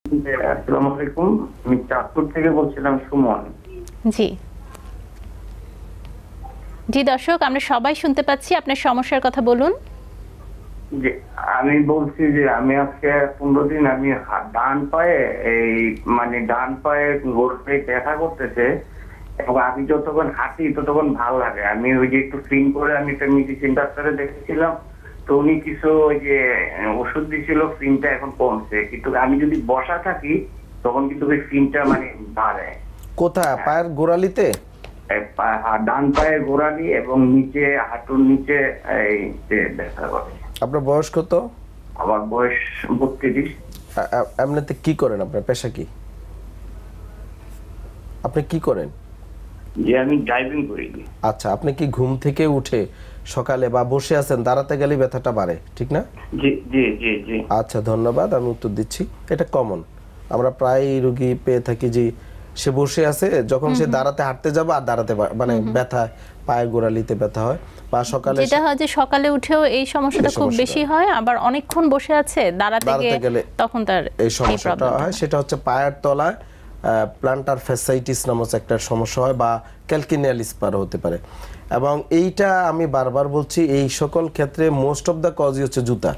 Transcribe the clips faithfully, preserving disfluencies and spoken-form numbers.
আসসালামু আলাইকুম, আমি চাঁদপুর থেকে বলছিলাম সুমন। জি জি দর্শক, আমরা সবাই শুনতে পাচ্ছি, আপনার সমস্যার কথা বলুন। যে আমি বলছি যে আমি আজকে পনেরো দিন আমি ডান পায়ে এই মানে ডান পায়ে গোড়ে ব্যথা করতেছে এবং আমি যতক্ষণ হাঁটি ততক্ষণ ভালো লাগে। আমি ওই যে একটু ফিন করে আমি একটা মেডিসিন ডাক্তারে দেখেছিলাম, তো উনি কিছু ওই যে ওষুধ দিয়েছিল, ফিনটা এখন কমছে, কিন্তু আমি যদি বসা থাকি তখন কিন্তু ওই ফিনটা মানে বাড়ে। কোথায়? পায়ের গোড়ালিতে? ডান পায়ের গোড়ালি এবং নিচে হাঁটুর নিচে এই যে ব্যথা করে। আপনার বয়স কত? আমার বয়স বত্রিশ। এমনিতে কি করেন? আপনার পেশা কি? আপনি কি করেন? যে আমি ড্রাইভিং করি। আচ্ছা, আপনি কি ঘুম থেকে উঠে সকালে বা বসে আছেন, দাঁড়াতে গেলে ব্যথাটা বাড়ে, ঠিক না? জি জি জি জি। আচ্ছা, ধন্যবাদ, আমি উত্তর দিচ্ছি। এটা কমন, আমরা প্রায় রোগী পেয়ে থাকি যে সে বসে আছে, যখন সে দাঁড়াতে হাঁটতে যাবে আর দাঁড়াতে মানে ব্যথা, পায়ের গোড়ালিতে ব্যথা হয়, বা সকালে যেটা হয় যে সকালে উঠেও এই সমস্যাটা খুব বেশি হয়, আবার অনেকক্ষণ বসে আছে দাঁড়াতে গেলে তখন তার এই সমস্যাটা হয়। সেটা হচ্ছে পায়ের তলায় প্ল্যান্টার ফ্যাসাইটিস নামক একটা সমস্যা হয়, বা ক্যালকিনিয়াল স্পার হতে পারে। এবং এইটা আমি বারবার বলছি, এই সকল ক্ষেত্রে মোস্ট অফ দ্য কজই হচ্ছে জুতা।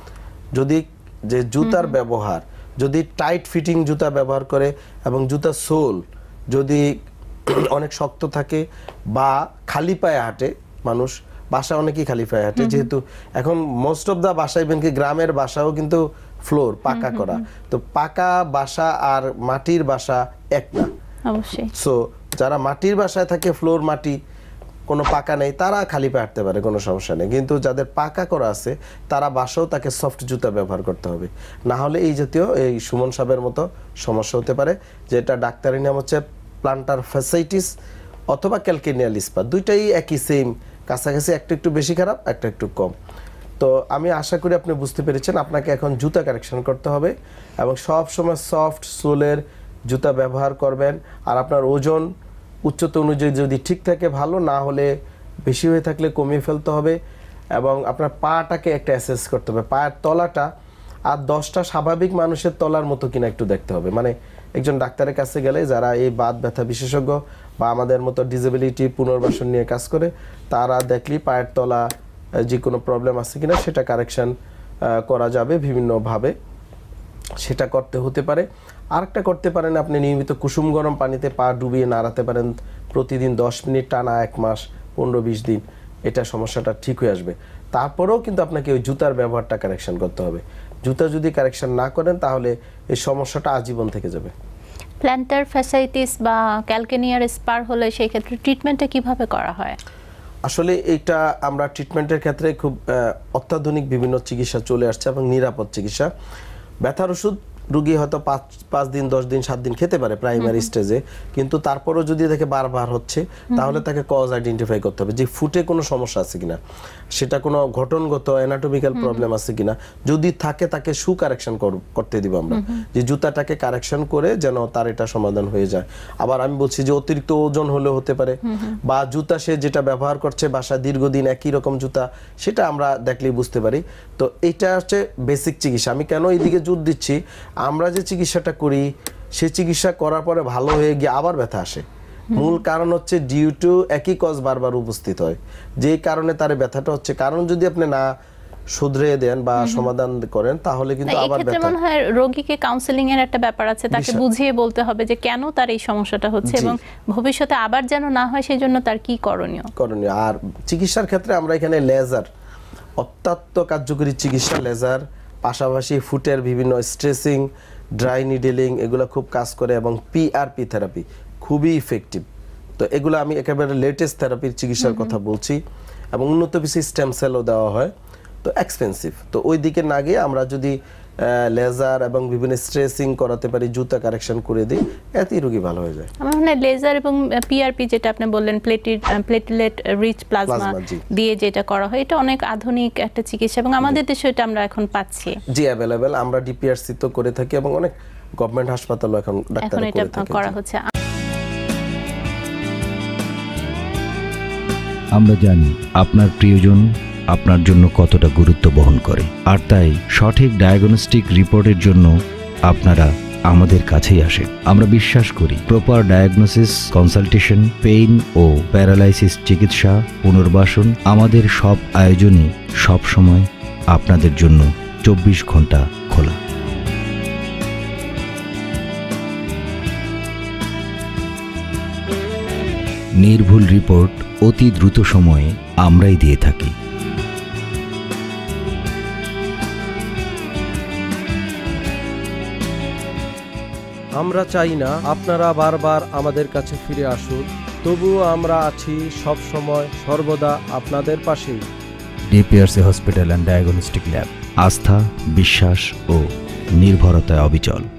যদি যে জুতার ব্যবহার, যদি টাইট ফিটিং জুতা ব্যবহার করে এবং জুতার সোল যদি অনেক শক্ত থাকে, বা খালি পায়ে হাঁটে মানুষ, বাসা অনেকেই খালি পায়ে হাঁটে, যেহেতু এখন মোস্ট অফ দ্য বাসা, ইভেন কি গ্রামের বাসাও কিন্তু ফ্লোর পাকা করা, তো পাকা বাসা আর মাটির বাসা এক না অবশ্যই। সো যারা মাটির বাসায় থাকে, ফ্লোর মাটি, কোনো পাকা নেই, তারা খালি পায়ে হাঁটতে পারে, কোনো সমস্যা নেই। কিন্তু যাদের পাকা করা আছে তারা বাসাও তাকে সফট জুতা ব্যবহার করতে হবে, না হলে এই জাতীয় এই সুমন সাহেবের মতো সমস্যা হতে পারে, যেটা ডাক্তারি নাম হচ্ছে প্ল্যান্টার ফ্যাসাইটিস অথবা ক্যালকিনিয়াল স্পার। দুইটাই একই, সেম, কাছাকাছি, একটা একটু বেশি খারাপ, একটা একটু কম। তো আমি আশা করি আপনি বুঝতে পেরেছেন, আপনাকে এখন জুতা কারেকশন করতে হবে এবং সব সময় সফট সোলের জুতা ব্যবহার করবেন। আর আপনার ওজন উচ্চতা অনুযায়ী যদি ঠিক থাকে ভালো, না হলে বেশি হয়ে থাকলে কমিয়ে ফেলতে হবে। এবং আপনার পাটাকে একটা অ্যাসেস করতে হবে, পায়ের তলাটা আর দশটা স্বাভাবিক মানুষের তলার মতো কিনা একটু দেখতে হবে। মানে একজন ডাক্তারের কাছে গেলে, যারা এই বাত ব্যথা বিশেষজ্ঞ বা আমাদের মতো ডিসেবিলিটি পুনর্বাসন নিয়ে কাজ করে, তারা দেখলি পায়ের তলা যে কোনো প্রবলেম আছে কিনা সেটা কারেকশন করা যাবে বিভিন্নভাবে, সেটা করতে হতে পারে। আরেকটা করতে পারেন, আপনি নিয়মিত কুসুম গরম পানিতে পা ডুবিয়ে নাড়াতে পারেন প্রতিদিন দশ মিনিট টানা, এক মাস, পনেরো বিশ দিন, এটা সমস্যাটা ঠিক হয়ে আসবে। তারপরেও কিন্তু আপনাকে ওই জুতার ব্যবহারটা কারেকশন করতে হবে। জুতা যদি কারেকশন না করেন তাহলে এই সমস্যাটা আজীবন থেকে যাবে। প্ল্যান্টার ফ্যাসাইটিস বা ক্যালকিনিয়াল স্পার হলে সেই ক্ষেত্রে ট্রিটমেন্টটা কিভাবে করা হয়? আসলে এইটা আমরা ট্রিটমেন্টের ক্ষেত্রে খুব অত্যাধুনিক বিভিন্ন চিকিৎসা চলে আসছে এবং নিরাপদ চিকিৎসা। ব্যথার ওষুধ রোগী হয়তো পাঁচ পাঁচ দিন দশ দিন সাত দিন খেতে পারে প্রাইমারি স্টেজে, কিন্তু তারপরও যদি দেখে বারবার হচ্ছে, তাহলে তাকে কজ আইডেন্টিফাই করতে হবে যে ফুটে কোনো সমস্যা আছে কিনা, সেটা কোনো ঘটনগত অ্যানাটমিক্যাল প্রবলেম আছে কিনা। যদি থাকে তাকে শু কারেকশন করতে দিব আমরা, যে জুতাটাকে কারেকশন করে যেন তার এটা সমাধান হয়ে যায়। আবার আমি বলছি যে অতিরিক্ত ওজন হলেও হতে পারে, বা জুতা সে যেটা ব্যবহার করছে বাসায় দীর্ঘদিন একই রকম জুতা, সেটা আমরা দেখলেই বুঝতে পারি। তো এটা হচ্ছে বেসিক চিকিৎসা। আমি কেন এইদিকে জোর দিচ্ছি, আমরা যে চিকিৎসাটা করি সে চিকিৎসা করার পরে ভালো হয়ে গিয়ে আবার ব্যথা আসে, মূল কারণ হচ্ছে ডিউ টু একই কজ বারবার উপস্থিত হয়, যে কারণে তার ব্যথাটা হচ্ছে। কারণ যদি আপনি না শুধরে দেন বা সমাধান করেন তাহলে কিন্তু আবার ব্যথা। মনে হয় রোগীকে কাউন্সেলিং এর একটা ব্যাপার আছে, তাকে বুঝিয়ে বলতে হবে যে কেন তার এই সমস্যাটা হচ্ছে এবং ভবিষ্যতে আবার যেন না হয় সেই জন্য তার কি করণীয় করণীয় আর চিকিৎসার ক্ষেত্রে আমরা এখানে লেজার অত্যন্ত কার্যকরী চিকিৎসা, লেজার পাশাপাশি ফুটের বিভিন্ন স্ট্রেসিং, ড্রাই নিডেলিং, এগুলো খুব কাজ করে, এবং পিআরপি থেরাপি খুবই ইফেক্টিভ। তো এগুলো আমি একেবারে লেটেস্ট থেরাপির চিকিৎসার কথা বলছি, এবং উন্নত বেশি স্টেম সেলও দেওয়া হয়, তো এক্সপেন্সিভ। তো ওই দিকে না গিয়ে আমরা যদি লেজার এবং বিভিন্ন স্ট্রেসিং করাতে পারি, জুতা কারেকশন করে দিই, এতেই রোগী ভালো হয়ে যায়। আমার মনে হয় লেজার এবং পিআরপি যেটা আপনি বললেন, প্লেটেড প্লেটলেট রিচ প্লাজমা দিয়ে যেটা করা হয়, এটা অনেক আধুনিক একটা চিকিৎসা এবং আমাদের দেশে এটা আমরা এখন পাচ্ছি। জি, অ্যাভেলেবেল, আমরা ডিপিআরসি তো করে থাকি এবং অনেক গভর্নমেন্ট হাসপাতালও এখন ডাক্তার করে থাকে, এটা করা হচ্ছে। আমরা জানি আপনার প্রিয়জন আপনার জন্য কতটা গুরুত্ব বহন করে, আর তাই সঠিক ডায়াগনস্টিক রিপোর্টের জন্য আপনারা আমাদের কাছেই আসেন। আমরা বিশ্বাস করি প্রপার ডায়াগনোসিস, কনসালটেশন, পেইন ও প্যারালাইসিস চিকিৎসা, পুনর্বাসন, আমাদের সব আয়োজনই সব সময় আপনাদের জন্য চব্বিশ ঘন্টা খোলা। নির্ভুল রিপোর্ট অতি দ্রুত সময়ে আমরাই দিয়ে থাকি। আমরা চাই না আপনারা বারবার আমাদের কাছে ফিরে আসুন, তবুও আমরা আছি সব সময় সর্বদা আপনাদের পাশেই। DPRC hospital and diagnostic lab, আস্থা, বিশ্বাস ও নির্ভরতায় অবিচল।